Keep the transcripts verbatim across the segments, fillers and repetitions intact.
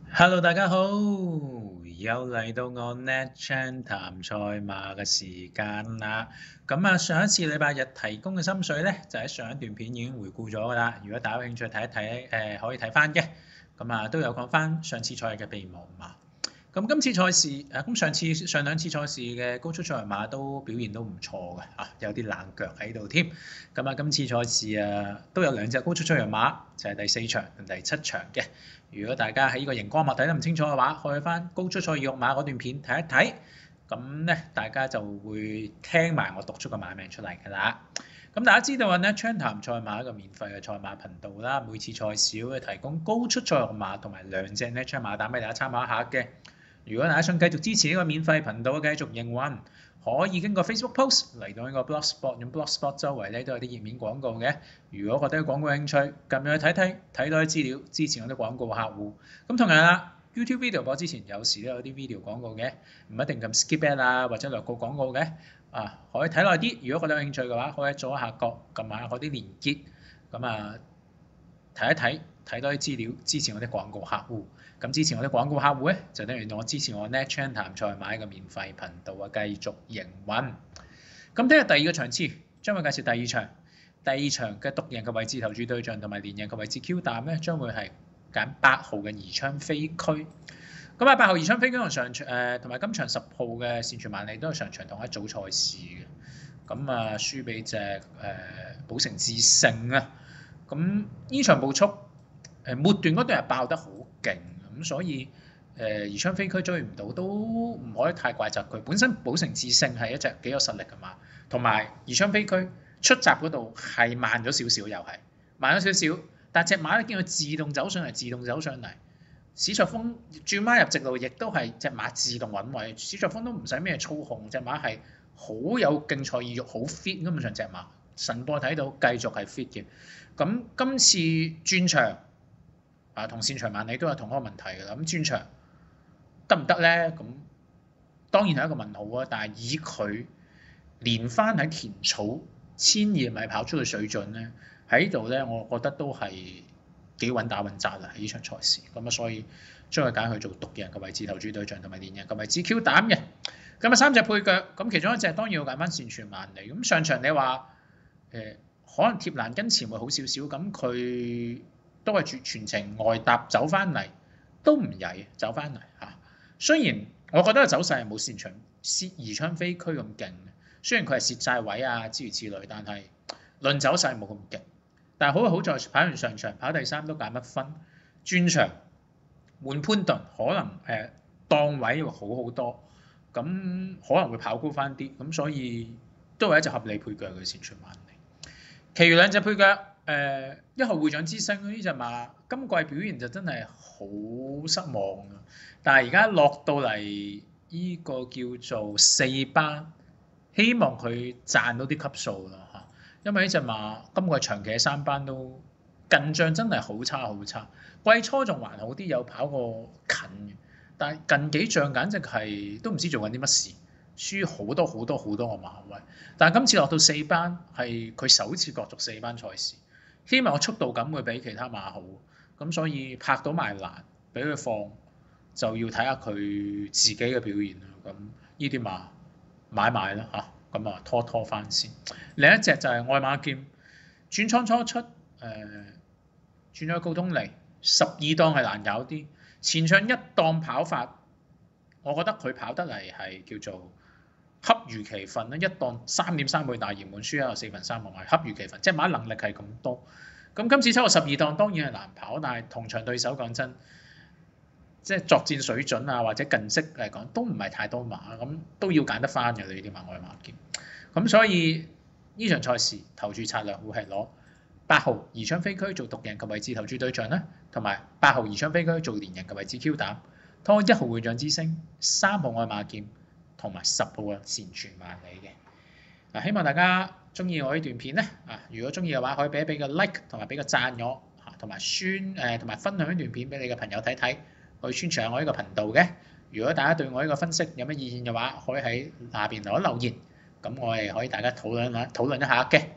Hello，大家好，又嚟到我 NetChan 談賽馬嘅時間啦。咁啊，上一次禮拜日提供嘅心水咧，就喺上一段片已經回顧咗噶啦。如果大家有興趣睇一睇，誒、呃、可以睇翻嘅。咁啊，都有講翻上次賽日嘅備忘馬。咁今次賽事誒，咁上次上兩次賽事嘅高速賽馬都表現都唔錯嘅嚇，有啲冷腳喺度添。咁啊，今次賽事啊都有兩隻高速賽馬，就係、是、第四場同第七場嘅。如果大家喺呢個熒光幕睇得唔清楚嘅話，可以翻高速賽肉馬嗰段片睇一睇。咁咧，大家就會聽埋我讀出個馬名出嚟㗎啦。咁大家知道啊，NetChan 談賽馬一個免費嘅賽馬頻道啦，每次賽事會提供高速賽肉馬同埋兩隻 NetChan 馬膽俾大家參考一下嘅。如果大家想繼續支持呢個免費頻道，繼續營運，可以經過 Facebook post 嚟到呢個 Blogspot， 用 Blogspot 周圍咧都有啲頁面廣告嘅。如果覺得廣告有興趣，撳入去睇睇，睇到啲資料，支持我啲廣告客戶。咁同樣啦 ，YouTube video 播之前有時都有啲 video 廣告嘅，唔一定咁 skip ad 啊或者略過廣告嘅。啊，可以睇耐啲。如果覺得有興趣嘅話，可以左下角撳下嗰啲連結，咁啊睇一睇，睇多啲資料，支持我啲廣告客戶。咁支持我啲廣告客戶咧，就等於我支持我 NetChan 談賽馬一個免費頻道啊，繼續營運。咁聽日第二個場次，將會介紹第二場。第二場嘅獨贏嘅位置投注對象同埋連贏嘅位置 Q 膽咧，將會係揀八號嘅宜昌飛區。咁啊，八號宜昌飛區同上場誒同埋今場十號嘅善傳萬里都係上場同一組賽事嘅。咁啊，輸俾隻誒寶城智勝啊。咁呢場步速誒末段嗰段係爆得好勁。咁所以誒宜昌飛區追唔到都唔可以太怪責佢。本身寶城智勝係一隻幾有實力㗎嘛，同埋宜昌飛區出閘嗰度係慢咗少少，又係慢咗少少，但隻馬咧見佢自動走上嚟，自動走上嚟。史卓峰轉馬入直路，亦都係隻馬自動揾位，史卓峰都唔使咩操控，隻馬係好有競賽意欲，好 fit，根本上隻馬神波睇到繼續係 fit 嘅。咁今次轉場。啊，同善長萬里都有同一個問題㗎啦。咁轉場得唔得咧？咁當然係一個問號啊。但係以佢連翻喺田草千二米跑出嘅水準咧，喺度咧，我覺得都係幾穩打穩紮啦。喺呢場賽事咁啊，所以將佢揀去做獨贏嘅位置投注對象同埋連贏嘅位置 Q 膽嘅。咁啊，三隻配腳，咁其中一隻當然要揀翻善傳萬里。咁上場你話誒、呃，可能貼欄跟前會好少少，咁佢。都係全程外搭走翻嚟，都唔曳，走翻嚟嚇。雖然我覺得個走勢係冇擅長蝕宜昌飛區咁勁，雖然佢係蝕晒位啊諸如此類，但係論走勢冇咁勁。但係好好在跑完上場跑第三都減一分，轉場換潘頓可能誒、呃、檔位會好好多，咁可能會跑高翻啲，咁所以都係一隻合理配腳嘅善傳萬里。其餘兩隻配腳。誒、呃、一號會長之星呢隻馬今季表現就真係好失望啊！但係而家落到嚟呢個叫做四班，希望佢賺到啲級數啦嚇。因為呢隻馬今季長期喺三班都近仗真係好差好差，季初仲還好啲，有跑過近嘅，但係近幾仗簡直係都唔知做緊啲乜事，輸好多好多好多個馬位。但係今次落到四班係佢首次角逐四班賽事。希望個速度感會比其他馬好，咁所以拍到埋欄，俾佢放就要睇下佢自己嘅表現啦。咁呢啲馬買買啦嚇，咁啊拖拖翻先。另一隻就係愛馬劍，轉倉初出，誒、呃、轉咗高通嚟，十二檔係難搞啲。前場一檔跑法，我覺得佢跑得嚟係叫做恰如其分啦，一檔三點三倍大熱門，輸有四分三個買，恰如其分。即係馬能力係咁多，咁今次抽到十二檔當然係難跑，但係同場對手講真，即係作戰水準啊或者近績嚟講都唔係太多馬，咁都要揀得翻嘅呢啲馬愛馬劍。咁所以呢場賽事投注策略會係攞八號宜昌飛區做獨贏嘅位置投注對象啦，同埋八號宜昌飛區做連贏嘅位置 Q 膽，拖一號會長之星，三號愛馬劍。同埋十號嘅善傳萬里嘅。嗱，希望大家中意我呢段片咧，啊，如果中意嘅話，可以俾一俾個 like 同埋俾個讚我，嚇，同埋宣誒同埋分享呢段片俾你嘅朋友睇睇，去宣傳下我呢個頻道嘅。如果大家對我呢個分析有乜意見嘅話，可以喺下邊留一留言，咁我哋可以大家討論下討論一下嘅。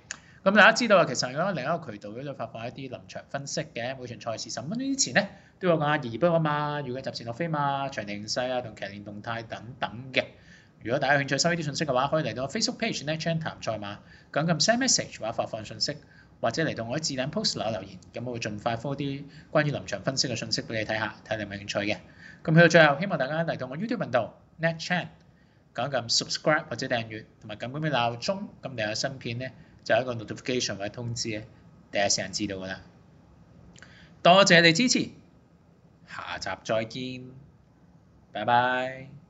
咁大家知道啊，其實有另一個渠道咧，就發放一啲臨場分析嘅，每場賽事十五分鐘之前咧都有講下二波啊嘛，預計集前落飛嘛，場地形勢啊同騎練動態等等嘅。如果大家有興趣收呢啲信息嘅話，可以嚟到 Facebook page NetChan談賽馬，咁咁 send message 或者發放信息，或者嚟到我啲置頂 post 留留言，咁我會盡快 forward 啲關於臨場分析嘅信息俾你睇下，睇你有冇興趣嘅。咁去到最後，希望大家嚟到我 YouTube 頻道 NetChan，咁咁 subscribe 或者訂閱，同埋撳嗰個鬧鐘，咁你有新片咧就有一個 notification 或者通知咧，第一時間知道㗎啦。多謝你支持，下集再見，拜拜。